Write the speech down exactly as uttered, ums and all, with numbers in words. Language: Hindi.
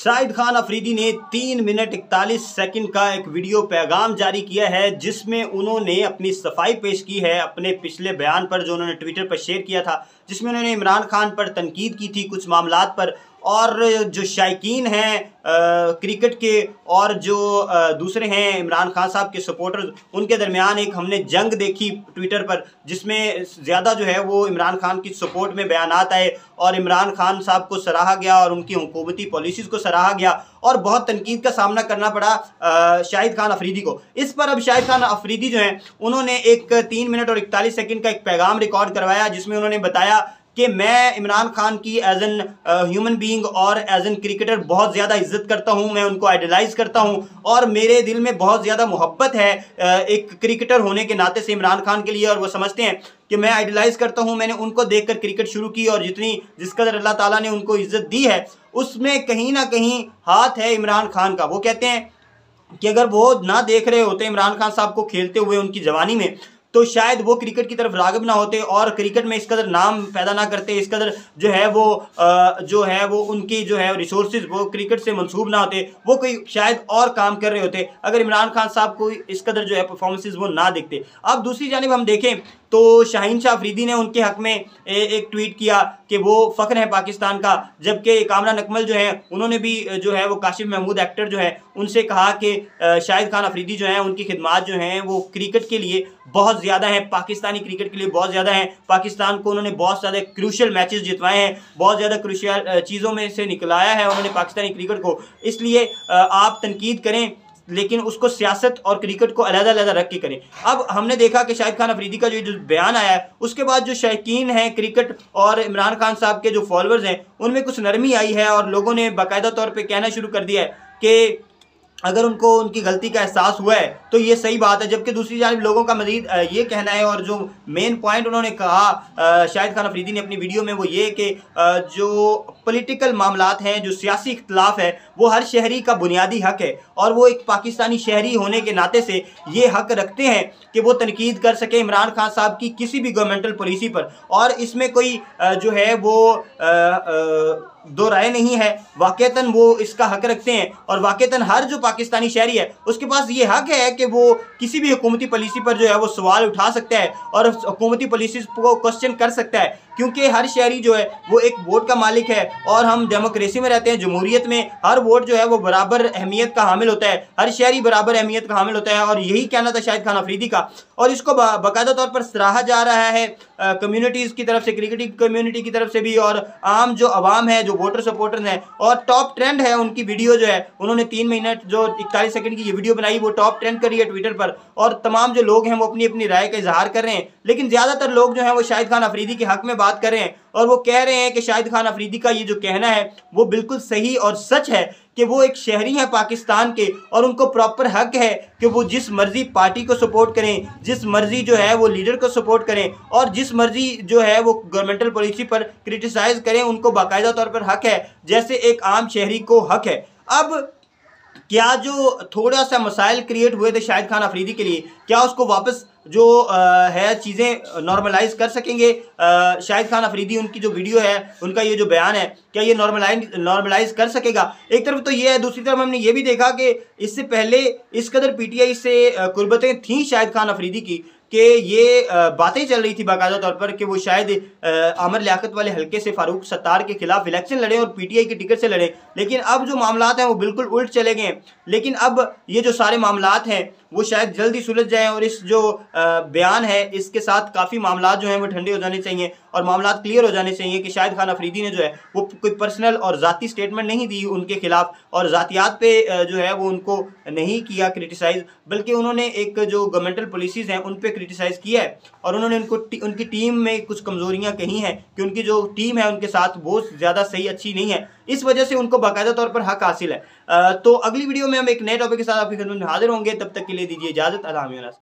शाहिद खान अफरीदी ने तीन मिनट इकतालीस सेकंड का एक वीडियो पैगाम जारी किया है, जिसमें उन्होंने अपनी सफाई पेश की है अपने पिछले बयान पर जो उन्होंने ट्विटर पर शेयर किया था, जिसमें उन्होंने इमरान खान पर तनकीद की थी कुछ मामलात पर। और जो शायकीन हैं क्रिकेट के और जो आ, दूसरे हैं इमरान खान साहब के सपोर्टर्स, उनके दरमियान एक हमने जंग देखी ट्विटर पर, जिसमें ज़्यादा जो है वो इमरान खान की सपोर्ट में बयानात आए और इमरान खान साहब को सराहा गया और उनकी हुकूमती पॉलिसीज़ को सराहा गया और बहुत तनकीद का सामना करना पड़ा शाहिद खान अफरीदी को। इस पर अब शाहिद खान अफरीदी जो हैं उन्होंने एक तीन मिनट और इकतालीस सेकंड का एक पैगाम रिकॉर्ड करवाया, जिसमें उन्होंने बताया कि मैं इमरान खान की एज एन ह्यूमन बीइंग और एज एन क्रिकेटर बहुत ज़्यादा इज्जत करता हूं, मैं उनको आइडलाइज करता हूं और मेरे दिल में बहुत ज़्यादा मोहब्बत है uh, एक क्रिकेटर होने के नाते से इमरान खान के लिए। और वो समझते हैं कि मैं आइडलाइज करता हूं, मैंने उनको देखकर क्रिकेट शुरू की और जितनी जिस कदर अल्लाह ताला ने उनको इज्जत दी है उसमें कहीं ना कहीं हाथ है इमरान खान का। वो कहते हैं कि अगर वो ना देख रहे होते इमरान खान साहब को खेलते हुए उनकी जवानी में, तो शायद वो क्रिकेट की तरफ राग़िब ना होते और क्रिकेट में इस कदर नाम पैदा ना करते, इस कदर जो है वो आ, जो है वो उनकी जो है रिसोर्सेज वो क्रिकेट से मंसूब ना होते, वो कोई शायद और काम कर रहे होते अगर इमरान खान साहब को इस कदर जो है परफॉर्मेंसेज वो ना देखते। अब दूसरी जानिब हम देखें तो शाहीन शाह अफरीदी ने उनके हक़ में ए, एक ट्वीट किया कि वो फ़ख्र है पाकिस्तान का, जबकि कामरान अकमल जो है उन्होंने भी जो है वो काशिफ महमूद एक्टर जो है उनसे कहा कि शाहिद खान अफरीदी जो हैं उनकी खिदमात जो हैं वो क्रिकेट के लिए बहुत ज़्यादा हैं, पाकिस्तानी क्रिकेट के लिए बहुत ज़्यादा हैं। पाकिस्तान को उन्होंने बहुत ज़्यादा क्रूशल मैचेस जितवाए हैं, बहुत ज़्यादा क्रूशल चीज़ों में से निकलाया है उन्होंने पाकिस्तानी क्रिकेट को। इसलिए आप तनकीद करें लेकिन उसको सियासत और क्रिकेट को अलग अलग रख के करें। अब हमने देखा कि शाहिद खान अफरीदी का जो जो बयान आया है उसके बाद जो शौकीन हैं क्रिकेट और इमरान खान साहब के जो फॉलोअर्स हैं उनमें कुछ नरमी आई है और लोगों ने बाकायदा तौर पे कहना शुरू कर दिया है कि अगर उनको उनकी गलती का एहसास हुआ है तो ये सही बात है। जबकि दूसरी जानिब लोगों का मजीद ये कहना है और जो मेन पॉइंट उन्होंने कहा शाहिद खान अफरीदी ने अपनी वीडियो में वो ये कि जो पॉलिटिकल मामलात हैं, जो सियासी इख्तलाफ है, वो हर शहरी का बुनियादी हक है और वो एक पाकिस्तानी शहरी होने के नाते से ये हक रखते हैं कि वो तनकीद कर सके इमरान खान साहब की किसी भी गवर्नमेंटल पॉलिसी पर। और इसमें कोई जो है वो आ, आ, दो राय नहीं है, वाक़तन वो इसका हक रखते हैं और वाक़तन हर जो पाकिस्तानी शहरी है उसके पास ये हक है कि वो किसी भी हुकूमती पॉलिसी पर जो है वो सवाल उठा सकता है और हुकूमती पॉलिसी को क्वेश्चन कर सकता है, क्योंकि हर शहरी जो है वो एक वोट का मालिक है और हम डेमोक्रेसी में रहते हैं। जमहूरियत में हर वोट जो है वो बराबर अहमियत का हामिल होता है, हर शहरी बराबर अहमियत का हामिल होता है और यही कहना था शाहिद खान अफरीदी का और इसको बाकायदा तौर पर सराहा जा रहा है कम्युनिटीज़ की तरफ से, क्रिकेटिंग कम्युनिटी की तरफ से भी और आम जो आवाम है, जो वोटर सपोर्टर्स हैं। और टॉप ट्रेंड है उनकी वीडियो जो है, उन्होंने तीन मिनट जो इकतालीस सेकंड की ये वीडियो बनाई वो टॉप ट्रेंड कर रही है ट्विटर पर और तमाम जो लोग हैं वो अपनी अपनी राय का इजहार कर रहे हैं। लेकिन ज़्यादातर लोग जो हैं वो शाहिद खान अफरीदी के हक़ में बात कर रहे हैं और वो कह रहे हैं कि शाहिद खान अफरीदी का ये जो कहना है वो बिल्कुल सही और सच है कि वो एक शहरी हैं पाकिस्तान के और उनको प्रॉपर हक है कि वो जिस मर्जी पार्टी को सपोर्ट करें, जिस मर्जी जो है वो लीडर को सपोर्ट करें और जिस मर्जी जो है वो गवर्नमेंटल पॉलिसी पर क्रिटिसाइज करें, उनको बाकायदा तौर पर हक है जैसे एक आम शहरी को हक है। अब क्या जो थोड़ा सा मसाइल क्रिएट हुए थे शाहिद खान अफरीदी के लिए, क्या उसको वापस जो आ, है चीज़ें नॉर्मलाइज कर सकेंगे शाहिद खान अफरीदी? उनकी जो वीडियो है, उनका ये जो बयान है, क्या ये नॉर्मलाइज नॉर्मलाइज कर सकेगा? एक तरफ तो ये है, दूसरी तरफ हमने ये भी देखा कि इससे पहले इस कदर पीटीआई से कुर्बतें थीं शाहिद खान अफरीदी की कि ये बातें चल रही थी बाकायदा तौर पर कि वो शायद आमर लियाकत वाले हल्के से फारूक सत्तार के खिलाफ इलेक्शन लड़ें और पीटीआई की टिकट से लड़ें। लेकिन अब जो मामलात हैं वो बिल्कुल उल्ट चले गए हैं। लेकिन अब ये जो सारे मामलात हैं वो शायद जल्दी सुलझ जाएं और इस जो बयान है इसके साथ काफ़ी मामलात जो हैं वो ठंडे हो जाने चाहिए और मामलात क्लियर हो जाने चाहिए कि शाहिद खान अफरीदी ने जो है वो कोई पर्सनल और ज़ाती स्टेटमेंट नहीं दी उनके खिलाफ और ज़ातियात पे जो है वो उनको नहीं किया क्रिटिसाइज़, बल्कि उन्होंने एक जो गवर्नमेंटल पॉलिसीज़ हैं उन पर क्रिटिसाइज़ किया है और उन्होंने उनको टी, उनकी टीम में कुछ कमज़ोरियाँ कही हैं कि उनकी जो टीम है उनके साथ बहुत ज़्यादा सही अच्छी नहीं है, इस वजह से उनको बाकायदा तौर पर हक हासिल है। आ, तो अगली वीडियो में हम एक नए टॉपिक के साथ आपकी खिदमत में हाजिर होंगे, तब तक के लिए दीजिए इजाज़त। अल्लाह हाफ़िज़।